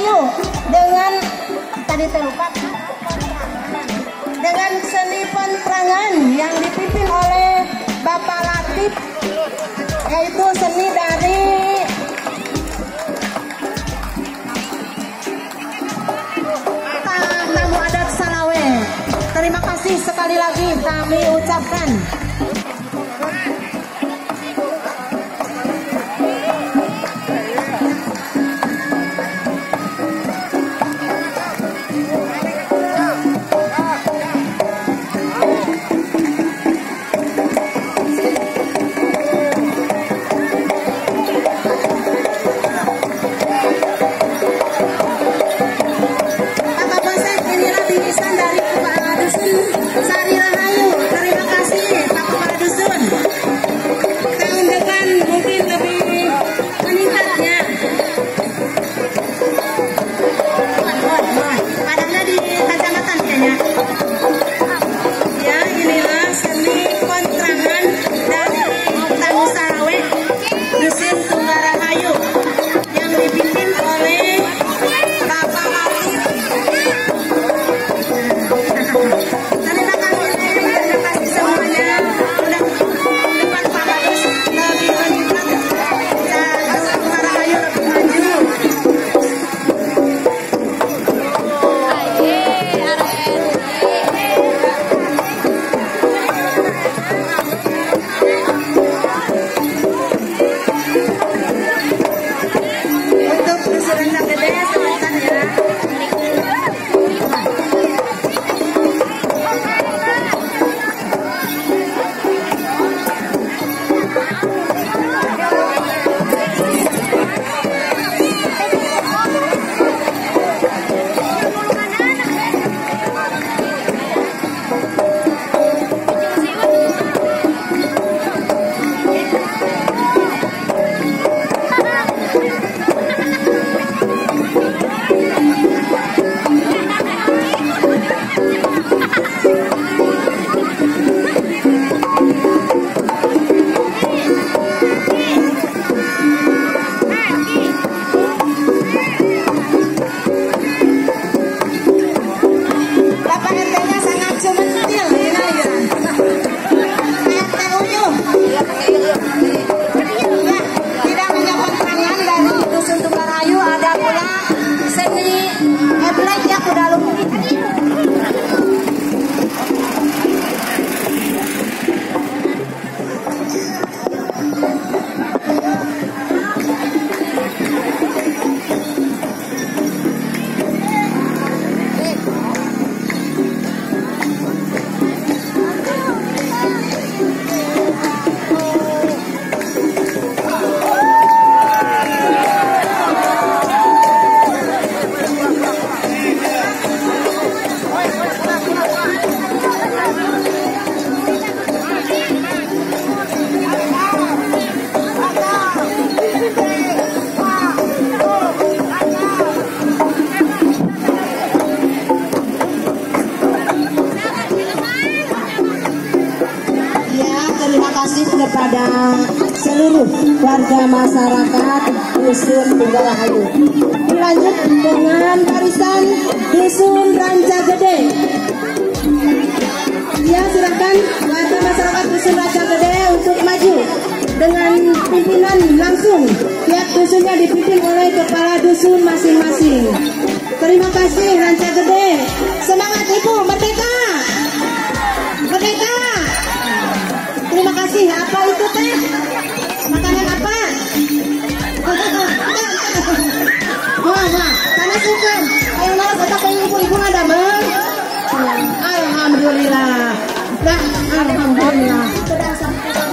Rahayu dengan tadi terlupa dengan seni penerangan yang dipimpin oleh Bapak Latif, yaitu seni dari tamu adat Salawe. Terima kasih sekali lagi kami ucapkan. Sari Rahayu, terima kasih Pak Kepala Dusun. Tahun depan mungkin lebih meningkatnya. Padahal di kecamatan kayaknya. Ya, inilah seni penerangan dari tamu Salawe Dusun Tunggal Rahayu yang dipimpin oleh Bapak Latif. Kepada seluruh warga masyarakat Dusun Tunggal Rahayu. Dilanjut dengan barisan Dusun Rancagede. Ya, silakan warga masyarakat Dusun Rancagede untuk maju dengan pimpinan langsung. Tiap dusunnya dipimpin oleh kepala dusun masing-masing. Terima kasih Rancagede. Semangat Ibu, merdeka! Merdeka! Terima kasih. Apa itu teh? Makanan apa? Karena suka. Ayo nara kata kayak ibu-ibu ada bang. Alhamdulillah. Alhamdulillah.